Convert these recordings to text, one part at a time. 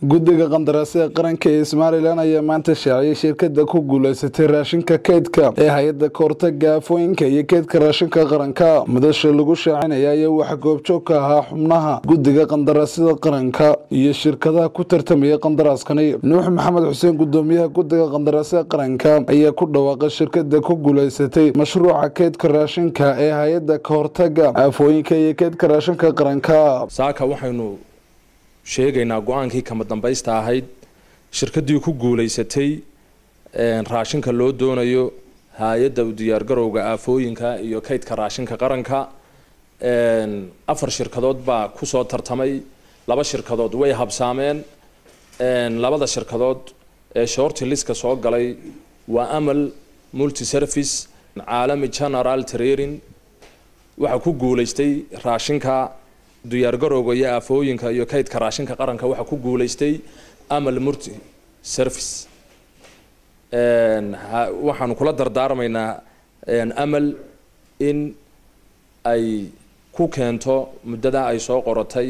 guddiga qandaraasyada qaranka ee Soomaaliland ayaa maanta shaaciyay shirkadda ku guuleysatay raashinka kaydka ee hay'adda kahortagga aafooyinka iyo kaydka raashinka qaranka. Madasha lagu shaacinaya ayaa waxa goobjoog ka ahaa xubnaha guddiga qandaraasyada qaranka iyo shirkadaha ku tartamaya qandaraaskani. Nuux Maxamed Xuseen, gudoomiyaha guddiga qandaraasyada qaranka, ayaa ku dhawaaqay shirkadda ku guuleysatay mashruuca kaydka raashinka ee hay'adda kahortagga aafooyinka iyo kaydka raashinka qaranka. saaka waxaynu sheegaynaa go'aankii kama dambaysta ahayd shirkaddii ku guuleysatay raashinka loo doonayo hay'adda u diyaar garowga aafooyinka iyo kaydka raashinka qaranka. afar shirkadood baa ku soo tartamay, laba shirkadood way habsaameen. labada shirkadood ee short list-ka soo galay waa Amal Multi Service, Caalami General Trading. waxa ku guuleystay raashinka diyaar garowga iyo aafooyinka iyo kaydka raashinka qaranka waxa ku guuleystay Amal Multi Service. waxaan kula dardaarmaynaa Amal in ay ku keento muddada ay soo qoratay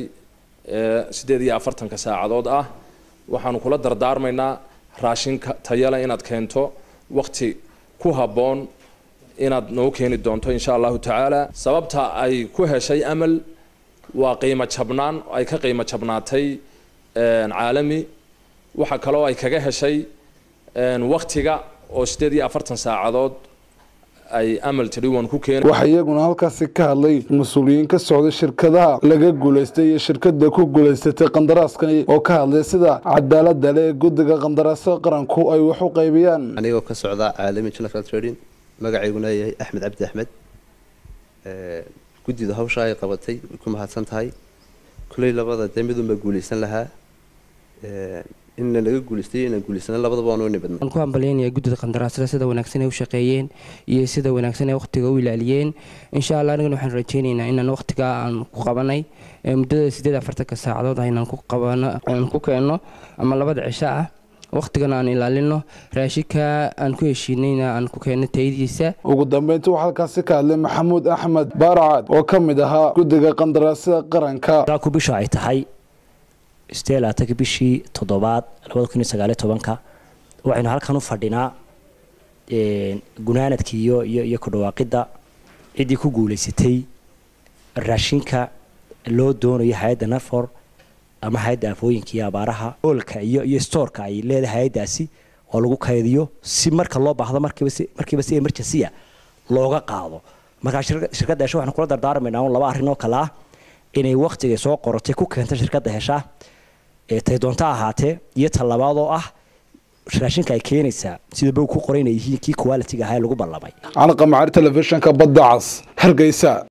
48 saacadood ah. waxaan kula dardaarmaynaa raashinka tayale inaad keento waqti ku haboon inaad noo keeni doonto insha Allah taala. sababta ay ku heshay Amal waa qiimo jabnaan ay ka qiimo jabnaatay Caalami. waxa kale oo ay kaga heshay waqtiga oo 48 saacadood ay Amal Trading ku keenay. waxa iyaguna halkaas ka hadlay mas'uuliyiin ka socda shirkadaha laga guuleystay iyo shirkadda ku guuleysatay qandaraaskani oo ka hadlay sida cadaaladda leh guddiga qandaraasyada qaranku ay wax u qaybiyaan. anigoo ka socda Caalami General Trading, magacayguna yahay Axmed Cabdi Axmed. guddida hawsha ay qabatay ku mahadsan tahay. kulay labada dambidu ma guuleysan lahaa in laga guuleystay in guuleysana labadaba waan u nibadnay. aan ku hambalyeynaya guddida qandaraasyada sida wanaagsan ay u shaqeeyeen iyo sida wanaagsan ay waqtiga u ilaaliyeen. insha Allah aniguna waxaan rajeynaynaa inaan waqtiga aan ku qabanay muddada 48 saacadood aynaan ku qabano aan ku keenno ama labada cisho ah. waqtigan aan ilaalino raashinka aan ku heshiinayna aan ku keenno tayadiisa. ugu dambeyntii waxa halkaas ka hadlay Maxamuud Axmed Baaracad oo ka mid ahaa guddiga qandaraasyada qaranka. ku bisha ay tahay Stella ta bishii 7 2019 waxaynu halkan u fadhinaa gunaanadkii iyo ku dhawaaqida cidii ku guuleysatay raashinka loo doonayo hay'adda Nafor ama hay'adda aafooyinka iyo abaaraha hoolka iyo store-ka ay leedahay hay'addaasi oo lagu kaydiyo si marka loo baahdo markiiba si emergency looga qaado. marka shirkadda waxaan kula dardaarmaynaa laba arrin oo kala ah inay waqtiga soo qortay ku keento shirkadda hesha tay doonta ahaatee iyo talabaad oo ah raashinka ay keenaysaa sida buu ku qoran yihiin kii quality-ga ahaa lagu ballamay. Calaqa Macari Television-ka Badda Cas, Hargeysa.